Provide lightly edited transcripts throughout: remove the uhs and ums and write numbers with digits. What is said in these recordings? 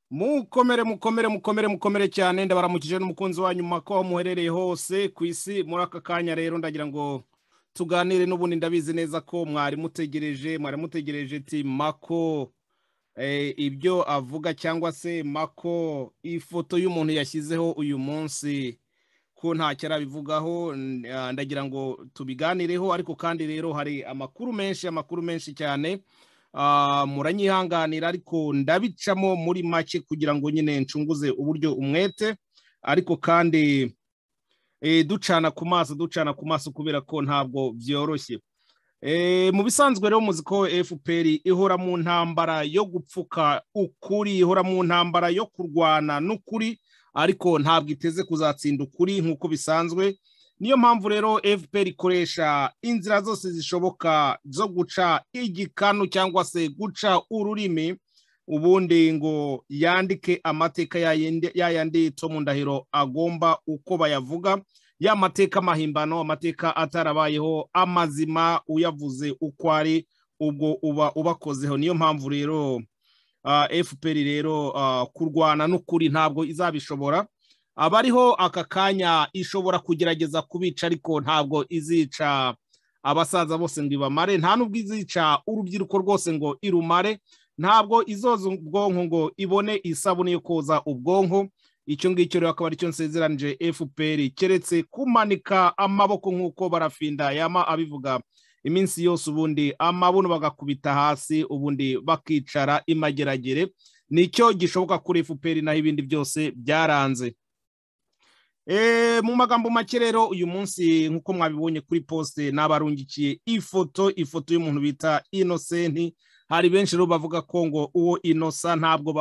Mukomere cyane ndabaramukije n'umukunzi wanyu mako muherereye hose ku isi muri aka kanya rero ndagira ngo tuganire n'ubundi ndabizi neza ko mwari mutegereje ati mako ibyo avuga cyangwa se mako ifoto y'umuntu yashyizeho uyu munsi ko nta cyarabivugaho ndagira ngo tubiganireho ariko kandi rero hari amakuru menshi cyane muranyihanganira ariko ndabicamo muri make kugira ngo nyine ncunguze uburyo umwete ariko kandi ducana ku maso kubera ko ntabwo byoroshye mu bisanzwe rero muzi ko FPR ihora mu ntambara yo gupfuka ukuri, ihora mu ntambara yo kurwana n'ukuri ariko ntabwo iteze kuzatsinda ukuri nk'uko bisanzwe. Niyo mpamvu rero FPR ikoresha inzira zose zishoboka zo guca igikanu cyangwa se guca ururimi ubundi ngo yandike amateka yayandi Tom Ndahiro agomba uko bayavuga, ya mateka mahimbano, amateka atarabayeho amazima uyavuze uko ari ubwo uba ubakozeho. Niyo mpamvu rero FPR rero kurwana n'ukuri ntabwo izabishobora. Abariho aka kanya ishobora kugerageza kubica ariko ntabwo izica abasaza bose ngo ibamare, nta nubwo izica urubyiruko rwose ngo irumare, ntabwo izoza ubwonko ngo ibone isabune yo koza ubwonko. Icyo ngicyo rero akaba aricyo nsezeranije FPR keretse kumanika amaboko nk'uko barafinda yama abivuga iminsi yose, ubundi amabuno bagakubita hasi ubundi bakicara imageragere. Nicyo gishoboka kuri FPR naho ibindi byose byaranze. Mu magambo make rero uyu munsi nkuko mwabibonye kuri poste nabarungikiye ifoto y'umuntu bita Innocent. Hari benshi rero bavuga ko ngo uwo Innocent ntabwo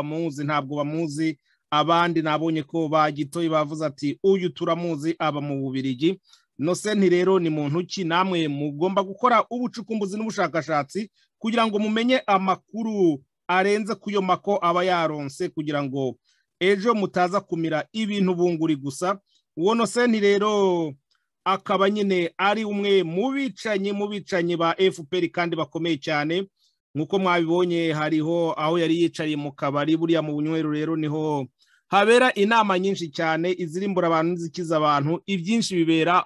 bamuzi, abandi nabonye ko bagitoye bavuze ati uyu turamuzi aba mu Bubiligi. Innocent rero ni muntu ki? Namwe mugomba gukora ubucukumbuzi n'ubushakashatsi kugira ngo mumenye amakuru arenze kuyo mako aba yaronse kugira ngo ejo mutaza kumira ibintu bunguri gusa. Uwo Innocent rero akaba nyine ari umwe mu bicanyi ba FPR kandi bakomeye cyane nkuko mwabibonye. Hariho aho yari yicariye mu kabari, buriya mu bunywero rero niho habera inama nyinshi cyane izirimbura abantu zikiza abantu, ibyinshi bibera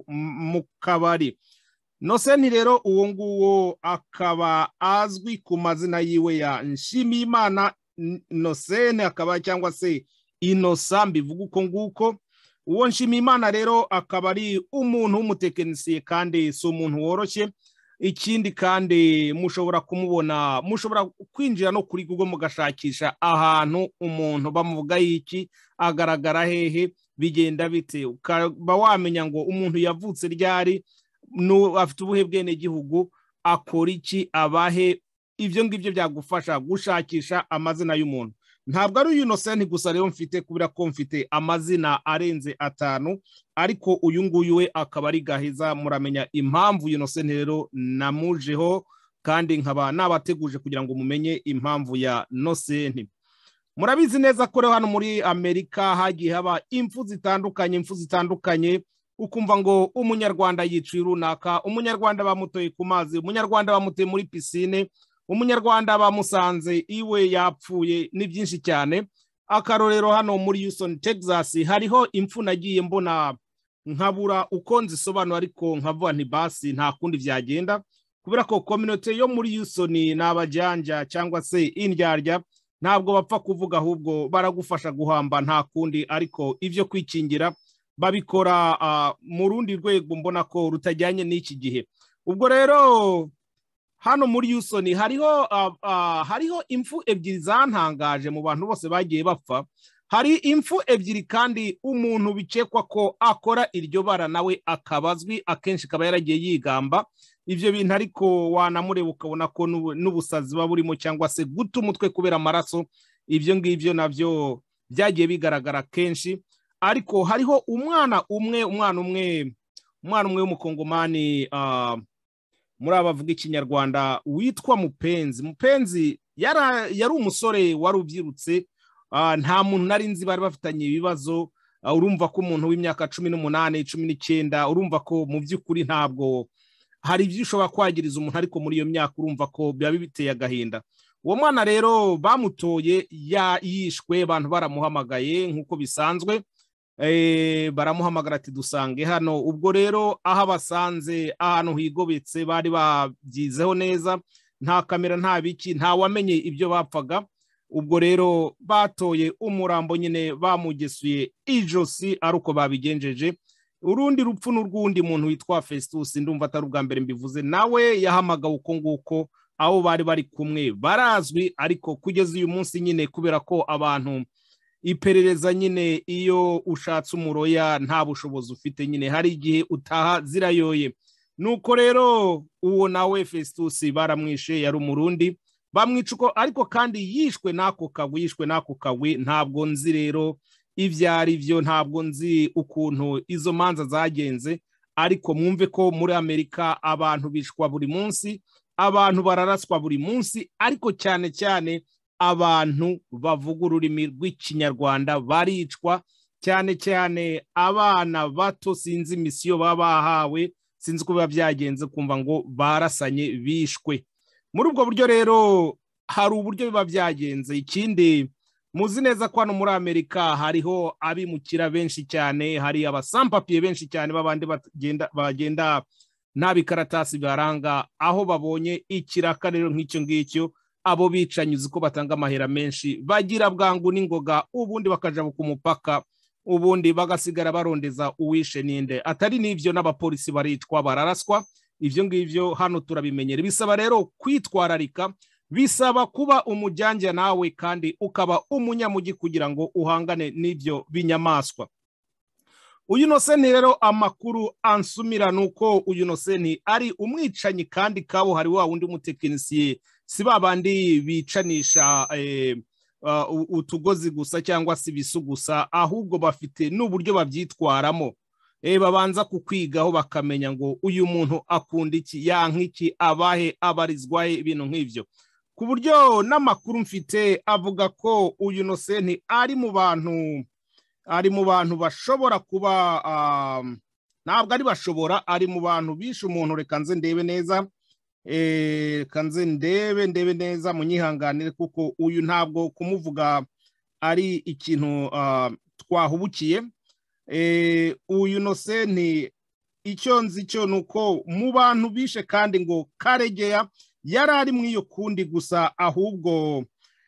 mu kabari. Innocent rero uwo nguwo akaba azwi ku mazina yiwe ya Nshimiyimana Innocent, akaba cyangwa se Innocent mbivuga uko nguko. Uwo Nshimiyimana rero akaba ari umuntu w'umutekinisiye kandi si umuntu woroshye. Ikindi kandi mushobora kumubona, mushobora kwinjira no kuri Google mugashakisha ahantu umuntu bamuvuga iki, agaragara hehe, bigenda bite, ukaba wamenya ngo umuntu yavutse ryari, afite ubuhe bwene gihugu, akora iki, abahe. Ibyo ngibyo byagufasha gushakisha amazina y'umuntu. Ntabwo ari uyu Innocent gusa rero mfite, kubera ko mfite amazina arenze 5 ariko uyu nguyu we akaba ari gahiza. Muramenya impamvu Innocent rero namujeho kandi nkaba nabateguje kugira ngo mumenye impamvu ya Innocent. Murabizi neza ko rero hano muri Amerika hagiye haba impfu zitandukanye ukumva ngo umunyarwanda yiciye runaka, umunyarwanda bamutoye ku mazi, umunyarwanda bamuteye muri piscine, umunyarwanda bamusanze iwe yapfuye, ni byinshi cyane. Akarorero hano muri Houston Texas hariho impfu nagiye mbona nkabura uko nzisobanura ariko nkavuga nti basi nta kundi byagenda, kubera ko community yo muri Houston n'abajanja cyangwa se indyarya ntabwo bapfa kuvuga, ahubwo baragufasha guhamba nta kundi. Ariko ivyo kwikingira babikora mu rundi rwego mbona ko rutajyanye n'iki gihe. Ubwo rero hano muri Houston hariho impfu ebyiri zantangaje mu bantu bose bagiye bapfa. Hari impfu ebyiri kandi umuntu bicekwa ko akora iryo bara nawe akabazwi, akenshi kaba yaragiye yigamba ivyo bintu, ariko wanamureba ukabona ko n'ubusazi baburimo cyangwa se guta umutwe kubera amaraso. Ivyo ngivyo navyo byagiye bigaragara kenshi. Ariko hariho umwana umwe w'umukongomani muri abavuga ikinyarwanda witwa Mupenzi yari umusore wari ubyirutse, nta muntu nari nzi bari bafitanye ibibazo. Urumva ko umuntu w'imyaka 18 19, urumva ko mu by'ukuri ntabwo hari ibyo ushobora kwagiriza umuntu, ariko muri iyo myaka urumva ko biba biteye agahinda. uwo mwana rero bamutoye yishwe, abantu baramuhamagaye nk'uko bisanzwe, baramuhamagara ati dusange hano. Ubwo rero aho basanze ahantu higobetse bari babyizeho neza, nta kamera nta biki, nta wamenye ibyo bapfaga. Ubwo rero batoye umurambo nyine bamugesuye ijosi, ari uko babigenjeje. Urundi rupfu n'urwundi muntu witwa Festus, ndumva atari ubwa mbere mbivuze, nawe yahamagawe uko nguko, aho bari bari kumwe barazwi, ariko kugeza uyu munsi nyine kubera ko abantu iperereza nyine iyo ushatse umuroya nta bushobozi ufite, nyine hari igihe utaha zirayoye. Nuko rero uwo nawe Festus baramwishe, yari umurundi, bamwica uko, ariko kandi yishwe n'ako kagwi, ntabwo nzi rero ibyo ari byo, ntabwo nzi ukuntu izo manza zagenze, ariko mwumve ko muri Amerika abantu bishwa buri munsi, abantu bararaswa buri munsi, ariko cyane cyane abantu bavuga ururimi rw'ikinyarwanda baricwa, cyane cyane abana bato, sinzi misiyo baba bahawe, sinzi ko biba byagenze kumva ngo barasanye bishwe. Muri ubwo buryo rero hari uburyo biba byagenze. Ikindi muzi neza ko hano muri Amerika hariho abimukira benshi cyane, hari abasampapiye benshi cyane babandi bagenda nta bikaratasi baranga, aho babonye ikiraka rero nk'icyo ngicyo, abo bicanyi uzi ko batanga amahera menshi, bagira bwangu n'ingoga, ubundi bakaja ku mupaka, ubundi bagasigara barondeza uwishe ninde. Atari n'ivyo n'abapolisi baricwa bararaswa. Ivyo ngivyo hano turabimenyere. Bisaba rero kwitwararika, bisaba kuba umujyanja nawe kandi ukaba umunyamugi kugira ngo uhangane n'ivyo binyamaswa. Uyu Noseni rero amakuru ansumira nuko uyu Noseni ari umwicanyi kandi kabo hari wa wundi umutekinisiye, si babandi bicanisha utugozi gusa cyangwa si bisu gusa, ahubwo bafite n'uburyo babyitwaramo. Babanza kukwigaho bakamenya ngo uyu muntu akunda iki, yanka iki, abahe, abarizwahe, ibintu nk'ivyo. Ku buryo n'amakuru mfite avuga ko uyu Noseni ari mu bantu bashobora kuba, ntabwo ari bashobora, ari mu bantu bishe umuntu. Reka nze ndebe neza, kanze ndebe neza, munyihanganire kuko uyu ntabwo kumuvuga ari ikintu twahubukiye. Uyu Noseni icyo nzi cyo nuko mu bantu bishe kandi ngo Karegeya yari ari mu iyo kundi gusa, ahubwo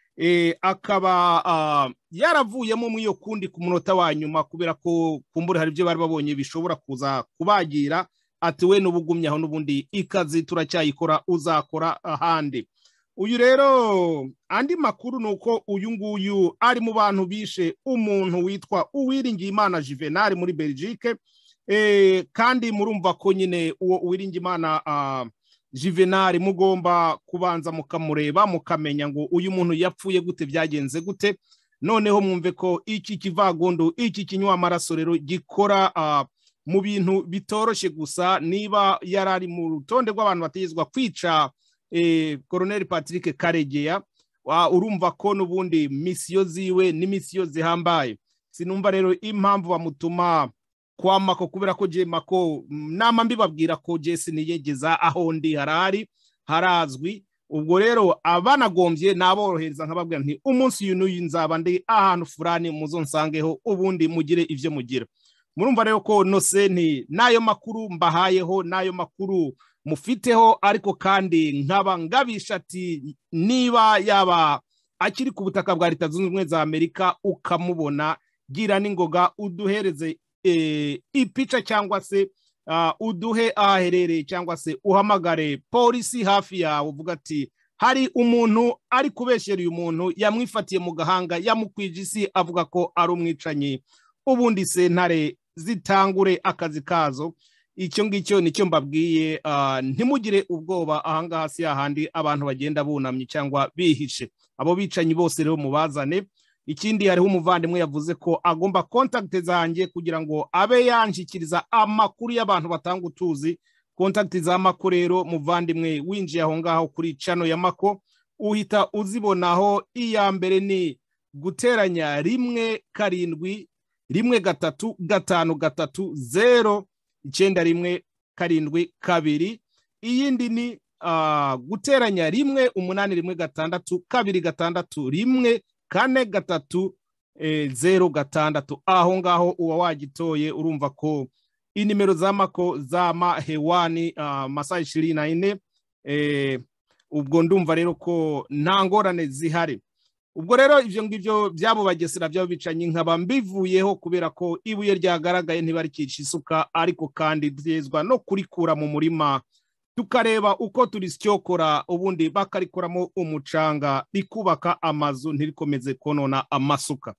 akaba yaravuyemo mu iyo kundi ku munota wa nyuma, kubera ko kumbura hari ibyo bari babonye bishobora kuza kubagira, ati we n'ubugumye aho n'ubundi ikazi turacyayikora, uzakora ahandi. Uyu rero andi makuru nuko uyu nguyu ari mu bantu bishe umuntu witwa Uwiringiyimana Juvenal muri Belgique, kandi murumva ko nyine uwo Uwiringiyimana Juvenal mugomba kubanza mukamureba mukamenya ngo uyu muntu yapfuye gute, byagenze gute. Noneho mwumve ko iki kivagondo, iki kinywa amaraso rero gikora mu bintu bitoroshye gusa. Niba yarari mu rutonde rw'abantu bategezwa kwica Colonel Patrick Karegeya, urumva ko n'ubundi misiyo ziwe ni misiyo zihambaye. Sinumva rero impamvu bamutuma kwa Mako, kubera ko je Mako nama mbibabwira ko je siniyegeza aho ndi harazwi. Ubwo rero abanagombye naborohereza nkababwira nti umunsi uyu n'uyu nzaba ndi ahantu fulani, muzonsangeho ubundi mugire ivyo mugira. Murumva rero ko Noseni nayo makuru mbahayeho, nayo makuru mufiteho, ariko kandi nkaba ngabisha ati niba yaba akiri ku butaka bwa Leta Zunze Ubumwe za Amerika ukamubona, gira n'ingoga uduhereze ipica cyangwa se uduhe aherereye, cyangwa se uhamagare polisi hafi yawe, uvuga ati hari umuntu ari kubeshyera uyu muntu, yamwifatiye mu gahanga, yamukwije isi, avuga ko ari umwicanyi, ubundi sentare zitangure akazi kazo. Icyo ngicyo nicyo mbabwiye, ntimugire ubwoba. Ahangaha si ahandi abantu bagenda bunamye cyangwa bihishe. Abo bicanyi bose rero mubazane. Ikindi hariho umuvandimwe yavuze ko agomba contact zanjye kugira ngo abe yanshikiriza amakuru y'abantu batanga utuzi. Contact za Mako rero muvandimwe, winjiye aho ngaho kuri channel ya Mako uhita uzibonaho. Iya mbere ni guteranya 1-7-1-3-5-3-0-9-1-7-2. Iyindi ni guteranya 1-866-261-4-3-0-6 aho ngaho uwa wagitoye urumva ko inimero z'amako zama hewani masaha 24 ubwo ndumva rero ko nta ngorane zihari. Ubwo rero ivyo ngivyo byabo bagesera byabo bicanye nkaba mbivuyeho kubera ko ibuye ryagaragaye ntibarikica isuka, ariko kandi byezwa no kurikura mu murima tukareba uko turisyokora ubundi bakarikoramo umucanga rikubaka amazu ntirikomeze konona amasuka.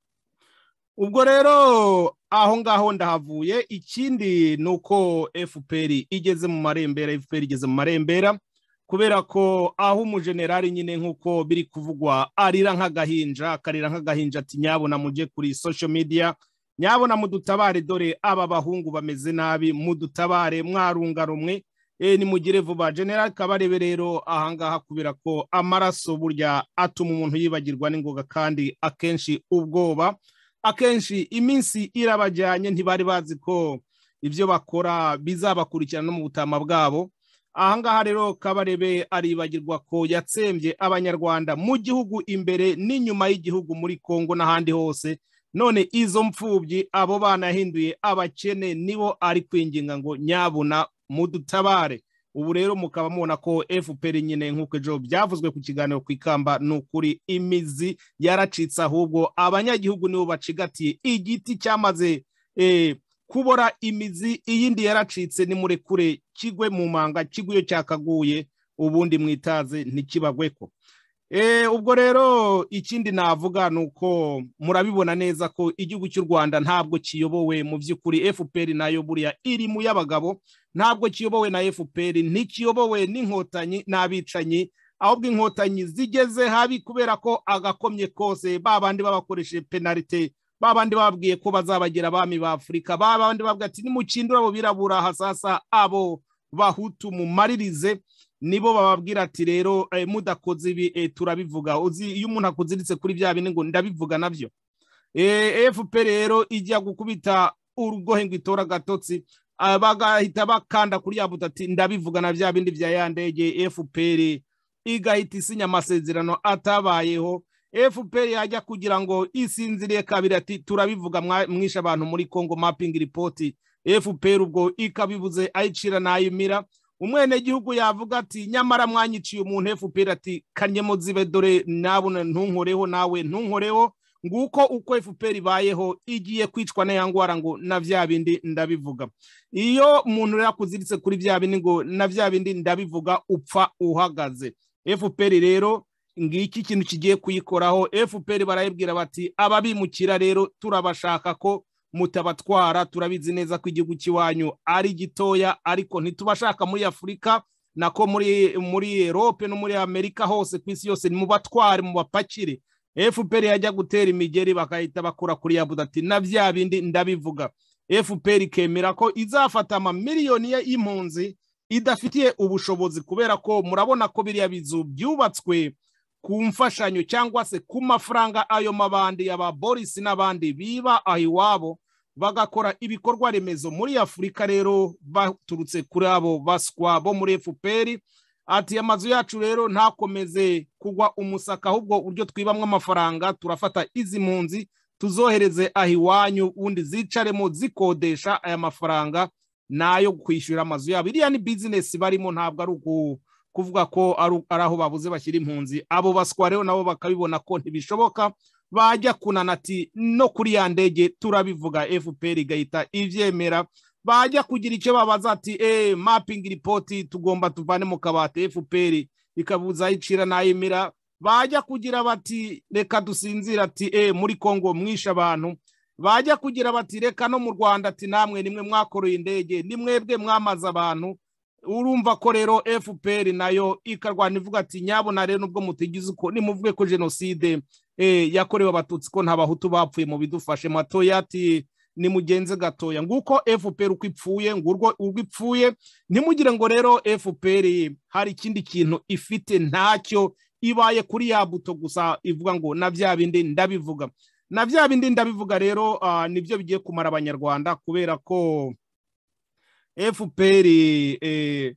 Ubwo rero aho ngaho ndahavuye. Ikindi nuko FPR igeze mu marembera, kubera ko aho umujenerali nyine nkuko biri kuvugwa arira nk'agahinja ati nyabona muje kuri social media, nyabona mudutabare, dore aba bahungu bameze nabi, mudutabare mwarunga rumwe, ni mugire vuba. General Kabarebe rero ahangaha kubera ko amaraso burya atuma umuntu yibagirwa n'ingoga, kandi akenshi ubwoba, akenshi iminsi irabajyanye, ntibari bazi ko ibyo bakora bizabakurikirana no mu butama bwabo. Ahangaha rero Kabarebe aribagirwa ko yatsembye abanyarwanda mu gihugu imbere n'inyuma y'igihugu, muri Kongo n'ahandi hose. None izo mfubyi abo bana yahinduye abakene, nibo ari kwinginga ngo nyabuna mudutabare. Ubu rero mukaba mubona ko FPR nyine nkuko ejo byavuzwe ku kiganiro kwikamba, n'ukuri imizi yaracitse, ahubwo abanyagihugu nibo bacigatiye igiti cyamaze kubora imizi, iyindi yaracitse, ni murekure kigwe mu manga, kiguyo cyakaguye ubundi mwitaze ntikibagweko. Ubwo rero ikindi navuga nuko murabibona neza ko igihugu cy'u Rwanda ntabwo kiyobowe mu by'ukuri. FPR nayo buriya iri mu y'abagabo, ntabwo kiyobowe na FPR, ntikiyobowe n'inkotanyi n'abicanyi, ahubwo inkotanyi zigeze habi kubera ko agakomye kose babandi babakoresheje penalite, babandi babwiye ko bazabagira abami ba Afurika, babandi babwiye ati nimukindura abo birabura hasasa abo bahutu mumaririze, nibo bababwira ati rero mudakoze ibi turabivuga. Uzi iyo umuntu akuziritse kuri bya bine ngo ndabivuga navyo. FPR rero ijya gukubita urugohe ngo itora gatotsi, bagahita bakanda kuri ya buto ati ndabivuga na bya bindi bya ya ndege. FPR igahita isinya amasezerano atabayeho. FPR yajya kugira ngo isinziriye kabiri ati turabivuga mwisha abantu muri Congo mapping report. FPR ubwo ikabibuze ayicira nayimira. Umwene gihugu yavuga ati nyamara mwanyiciye umuntu. FPR ati kanyemo zibe, dore nabona ntunkoreho nawe ntunkoreho. Nguko uko FPR bayeho, igiye kwicwa na yangwara ngo na vya bindi ndabivuga. Iyo umuntu yakuziritse kuri vya bindi ngo na vya bindi ndabivuga, upfa uhagaze. FPR rero ngiki kintu kigiye kuyikoraho. FPR barayibwira bati ababimukira rero turabashaka ko mutabatwara, turabizi neza ko igihugu kiwanyu ari gitoya, ariko ntitubashaka muri Afurika nako muri Europe no muri Amerika, hose kwisi yose ni mubatware mu bapakire. FPR yajya gutera imigeri bakahita bakura kuri ya budati na vya bindi ndabivuga. FPR kemera ko izafata amamiliyoni y'impunzi idafitiye ubushobozi, kubera ko murabona ko biriya bizu byubatswe ku mfashanyo cyangwa se ku mafaranga ayo mabandi y'aba Boris n'abandi biba aho iwabo bagakora ibikorwa remezo muri Afurika. Rero baturutse kuri abo baswa bo muri FPR ati amazu yacu rero ntakomeze kugwa umusaka, ahubwo uryo twibamwe amafaranga turafata izi mpunzi tuzohereze aho iwanyu, undi zicaremo zikodesha aya mafaranga nayo kwishyura amazu yabo. Iriya ni business barimo, ntabwo ari kuvuga ko ari aho babuze bashyira impunzi. Abo baswa rero nabo bakabibona ko ntibishoboka, bajya kunanati no kuri ya ndege turabivuga. FPR igahita ivyemera, bajya kugira icyo babaza ati mapping report tugomba tuvane mu kabati. FPR ikabuza icira nayimira, bajya kugira bati reka dusinzira ati muri Kongo mwisha abantu, bajya kugira bati reka no mu Rwanda ati namwe nimwe mwakoroye indege, nimwebwe mwamaza abantu. Urumva ko rero FPR nayo ikarwana ivuga ati nyabona rero nubwo mutigize uko nimuvuge ko genocide yakorewe abatutsi ko nta bahutu bapfuye mu bidufashe matoya ati ni mugenze gatoya. Nguko FPR uko ipfuye ngurwo ipfuye. Ntimugire ngo rero FPR hari ikindi kintu ifite, ntacyo ibaye kuri ya buto gusa ivuga ngo na vya bindi ndabivuga. Na vya bindi ndabivuga rero nibyo bigiye kumara abanyarwanda, kubera ko FPR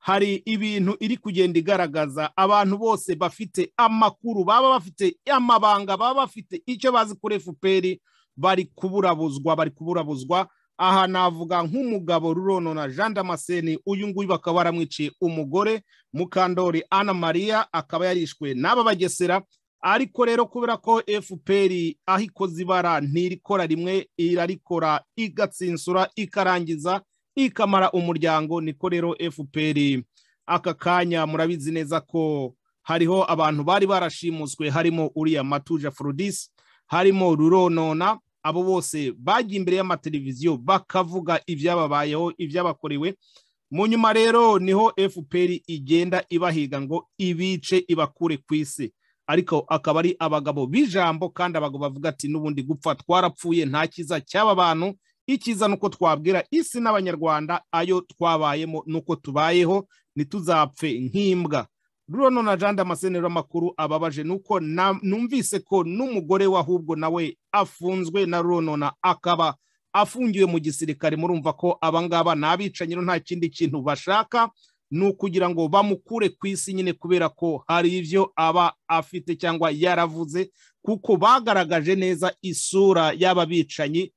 hari ibintu iri kugenda igaragaza abantu bose bafite amakuru, baba bafite amabanga, baba bafite icyo bazi kuri FPR, bari kuburabuzwa. Aha navuga nk'umugabo Ruronona Jean Damascene, uyu nguyu bakaba baramwiciye umugore Mukandori Anna Maria, akaba yarishwe n'aba bagesera. Ariko rero kubera ko FPR aho ikoze ibara ntirikora rimwe, irarikora igatsinsura ikarangiza ikamara umuryango. Niko rero FPR aka kanya murabizi neza ko hariho abantu bari barashimuswe, harimo uriya Matuja Aphrodis, harimo Ruronona. Abo bose bagiye imbere y'amateleviziyo bakavuga ibyababayeho, ibyabakorewe. Mu nyuma rero niho FPR igenda ibahiga ngo ibice ibakure ku isi, ariko akaba ari abagabo b'ijambo, kandi abagabo bavuga ati n'ubundi gupfa twarapfuye, nta kiza cy'aba bantu, ikiza nuko twabwira isi n'abanyarwanda ayo twabayemo nuko tubayeho, ntituzapfe nk'imbwa. Ruronona Jean Damascene Amakuru ababaje nuko numvise ko n'umugore wahubwo nawe afunzwe na Ruronona, akaba afungiwe mu gisirikare. Murumva ko abangaba nabicanyi, nta kindi kintu bashaka nukugira ngo bamukure ku isi nyine, kubera ko hari ivyo aba afite cyangwa yaravuze, kuko bagaragaje neza isura y'aba bicanyi,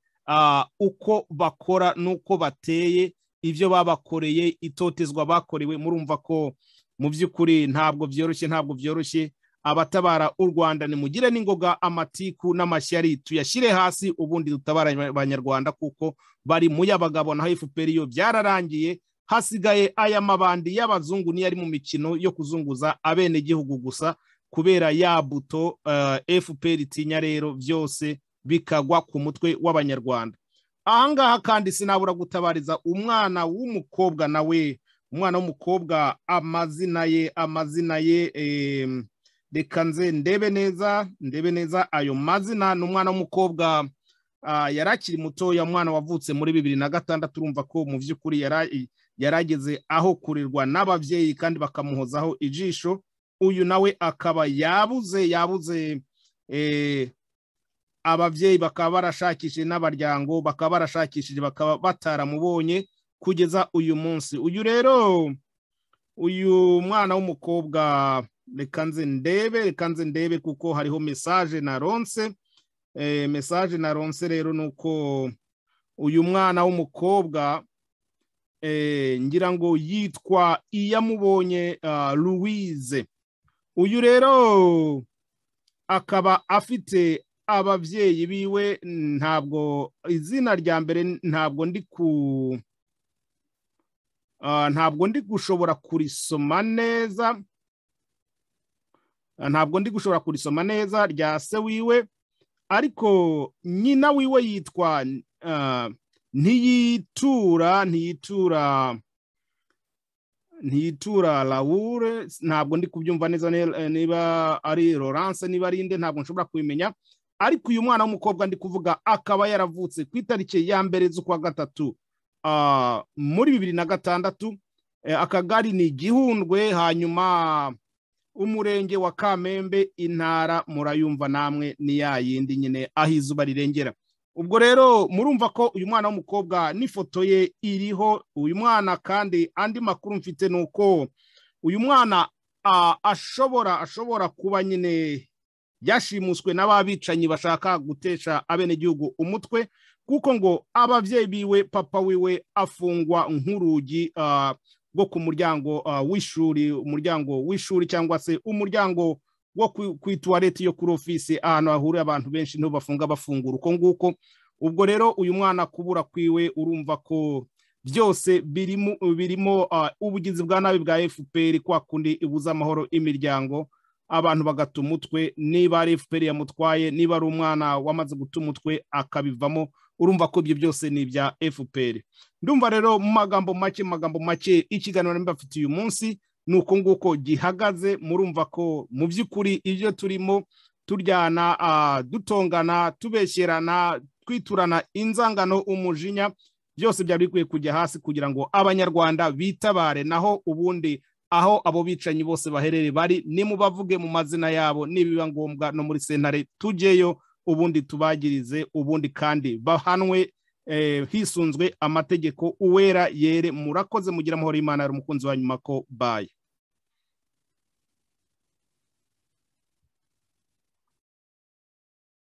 uko bakora nuko bateye, ivyo babakoreye, itotezwa bakorewe. Murumva ko mu by'ukuri ntabwo byoroshye. Abatabara u Rwanda nimugire n'ingoga, amatiku n'amashyari tuyashyire hasi, ubundi dutabara abanyarwanda, kuko bari mu y'abagabo, naho FPR yo byararangiye. Hasigaye aya mabandi y'abazungu niyo ari mu mikino yo kuzunguza abene gihugu gusa, kubera ya buto FPR itinya, rero byose bikagwa ku mutwe w'abanyarwanda. Ahangaha kandi sinabura gutabariza umwana w'umukobwa nawe, umwana w'umukobwa amazina ye reka nze ndebe neza ayo mazina. Ni umwana w'umukobwa yarakiri mutoya, umwana wavutse muri 2006. urumva ko mu by'ukuri yarageze aho kurirwa n'abavyeyi kandi bakamuhozaho ijisho. Uyu nawe akaba yabuze abavyeyi bakaba barashakishije, n'abaryango bakaba barashakishije, bakaba bataramubonye kugeza uyu munsi. Uyu mwana w'umukobwa reka nze ndebe kuko hariho message naronse rero nuko uyu mwana w'umukobwa ngira ngo yitwa Iyamubonye Louise. Uyu rero akaba afite abavyeyi biwe, ntabwo izina rya mbere ntabwo ndi gushobora kurisoma neza, rya se wiwe, ariko nyina wiwe yitwa ntiyitura Laure. Ntabwo ndi kubyumva neza niba ari Laurence, niba ari inde, ntabwo nshobora kubimenya. Ariko uyu mwana w'umukobwa ndi kuvuga akaba yaravutse ku itariki ya mbere z'ukwa gatatu muri 2006. Akagari ni Gihundwe, hanyuma umurenge wa Kamembe, intara murayumva namwe ni ya yindi nyine aho izuba rirengera. Ubwo rero murumva ko uyu mwana w'umukobwa n'ifoto ye iriho. Uyu mwana kandi andi makuru mfite nuko uyu mwana ashobora kuba nyine yashimuswe n'ababicanyi bashaka gutesha abene gihugu umutwe, kuko ngo abavyeyi biwe, papa wiwe afungwa nk'urugi rwo ku muryango w'ishuri, cyangwa se umuryango wo ku toilette yo kuri office, ahantu hahurira abantu benshi niho bafungura uko nguko. Ubwo rero uyu mwana kubura kwiwe, urumva ko byose birimo ubugizi bwa nabi bwa FPR, kwa kundi ibuza amahoro imiryango, abantu bagata umutwe. Niba ari FPR yamutwaye, niba ari umwana wamaze guta umutwe akabivamo, urumva ko ibyo byose ni ibya FPR. Ndumva rero mu magambo make ikiganiro mbafitiye uyu munsi nuko nguko gihagaze. Murumva ko mu by'ukuri ibyo turimo turyana, dutongana, tubeshyerana, twiturana inzangano, umujinya, byose byari bikwiye kujya hasi kugira ngo abanyarwanda bitabare. Naho ubundi aho abo bicanyi bose baherere bari, nimubavuge mu mazina yabo, nibiba ngombwa no muri sentare tujyeyo, ubundi tubagirize, ubundi kandi bahanwe hisunzwe amategeko uwera yere. Murakoze mugira amahoro y'Imana. Ari umukunzi wa nyuma ko bye.